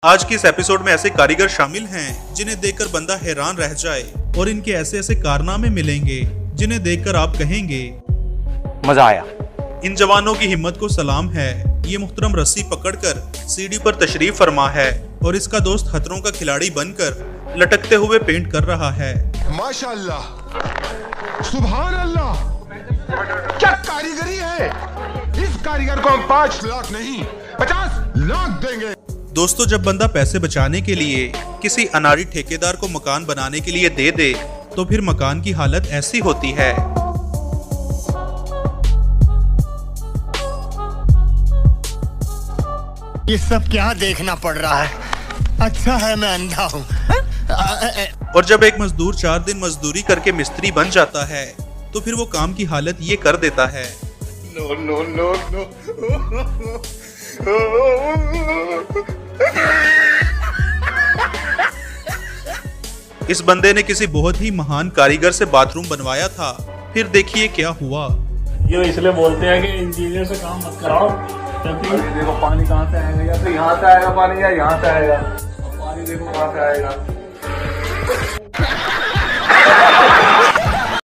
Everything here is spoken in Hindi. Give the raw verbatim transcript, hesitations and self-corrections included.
आज की इस एपिसोड में ऐसे कारीगर शामिल हैं जिन्हें देखकर बंदा हैरान रह जाए और इनके ऐसे ऐसे कारनामे मिलेंगे जिन्हें देखकर आप कहेंगे मजा आया। इन जवानों की हिम्मत को सलाम है। ये मुहतरम रस्सी पकड़कर सीढ़ी पर तशरीफ फरमा है और इसका दोस्त खतरों का खिलाड़ी बनकर लटकते हुए पेंट कर रहा है। माशाअल्लाह, सुभान अल्लाह, क्या कारीगरी है। इस कारीगर को हम पाँच लाख नहीं पचास लाख देंगे। दोस्तों, जब बंदा पैसे बचाने के लिए किसी अनाड़ी ठेकेदार को मकान बनाने के लिए दे दे तो फिर मकान की हालत ऐसी होती है। ये सब क्या देखना पड़ रहा है। अच्छा है मैं अंधा हूँ। और जब एक मजदूर चार दिन मजदूरी करके मिस्त्री बन जाता है तो फिर वो काम की हालत ये कर देता है। No no no no. इस बंदे ने किसी बहुत ही महान कारीगर से बाथरूम बनवाया था। फिर देखिए क्या हुआ। ये इसलिए बोलते हैं कि इंजीनियर से काम मत कराओ, क्योंकि देखो पानी कहाँ से आएगा, या तो यहाँ से आएगा पानी या यहाँ से आएगा, पानी देखो कहाँ से आएगा।